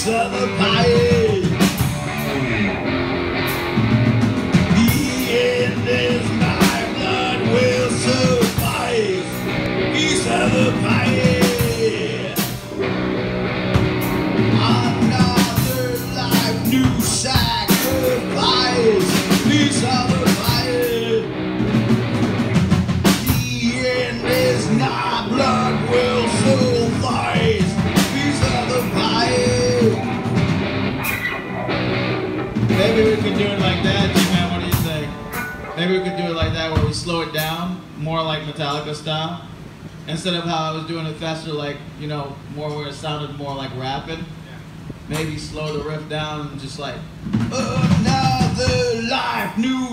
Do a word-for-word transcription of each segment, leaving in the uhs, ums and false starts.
piece of the pie. The end is my blood will suffice. Piece of the pie. Another life, new sacrifice. Piece of the pie. The end is not blood will suffice. Piece of the pie. Maybe we could do it like that, G-Man. What do you think? Maybe we could do it like that, where we slow it down, more like Metallica style, instead of how I was doing it faster, like, you know, more where it sounded more like rapping. Maybe slow the riff down and just like, another life, new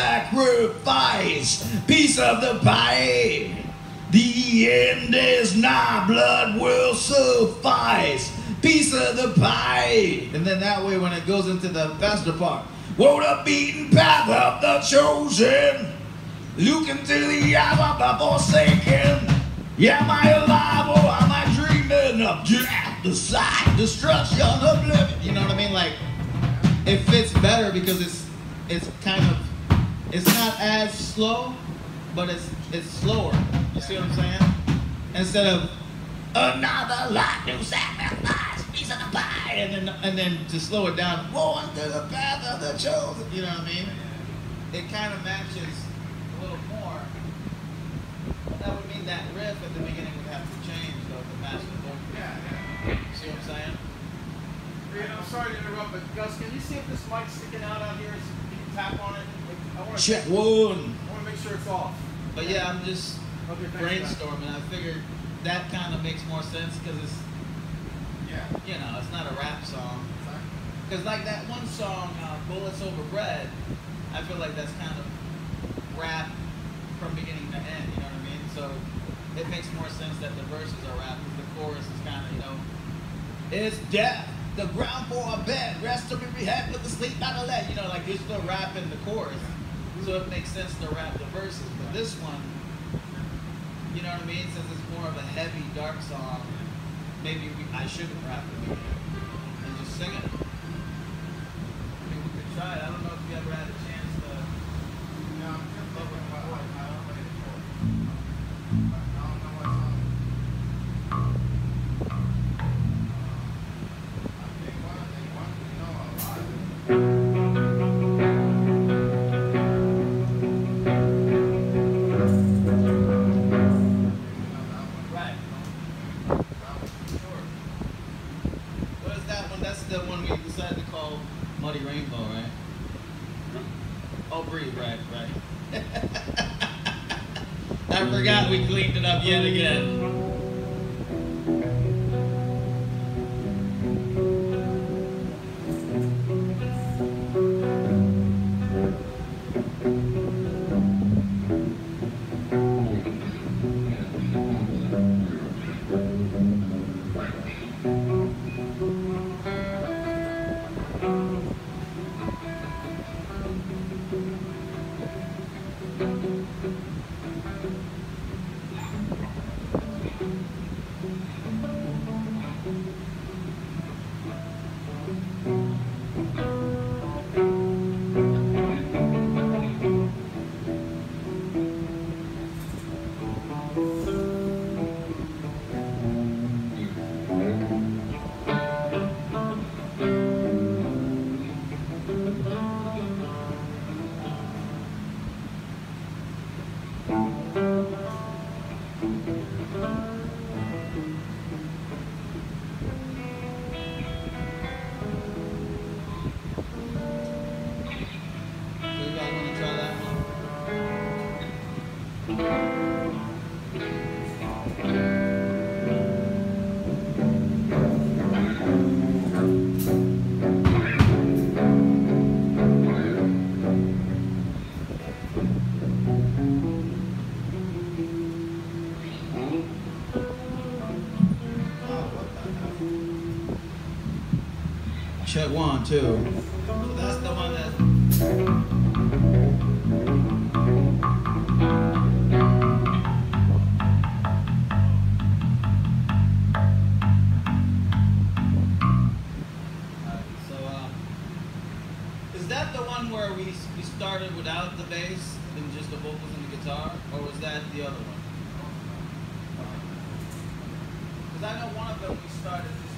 sacrifice, piece of the pie. The end is nigh, blood will suffice, piece of the pie. And then that way when it goes into the faster part, whoa, the beaten path of the chosen, looking through the eye of the forsaken. Yeah, am I alive or am I dreaming of death, the sight, destruction, oblivion? You know what I mean? Like, it fits better because it's it's kind of, it's not as slow, but it's it's slower. You see what I'm saying? Instead of another life, new sacrifice, piece of the pie, and then and then to slow it down, going through the path of the chosen. You know what I mean? It kind of matches a little more. That would mean that riff at the beginning would have to change though to match the vocal. Yeah, yeah. See what I'm saying? Ian, I'm sorry to interrupt, but Gus, can you see if this mic's sticking out out here? Can you tap on it? I want to Check one. I want to make sure it's off. But yeah, I'm just Okay, thanks, brainstorming. I figured that kind of makes more sense because it's, Yeah. you know, it's not a rap song. Because like that one song, uh, Bullets Over Bread, I feel like that's kind of rap from beginning to end, you know what I mean? So it makes more sense that the verses are rap because the chorus is kind of, you know, it's death, the ground for a bed, rest to be behead with the sleep not a lead. You know, like you're still rapping the chorus. So it makes sense to rap the verses. But this one, you know what I mean? Since it's more of a heavy, dark song, maybe we, I shouldn't rap the beginning and just sing it. I mean, we could try it. I don't know if you ever had a chance to. No, I'm just looking at my wife. I don't know before. I don't know what song. I think one, I think one, you know, a lot of it. Right. Sure. What is that one? That's the one we decided to call Muddy Rainbow, right? Oh, Breathe, right, right. I forgot we cleaned it up yet again. Check one, two. So that's the one that. that the one where we we started without the bass and just the vocals and the guitar, or was that the other one? Because I know one of them we started just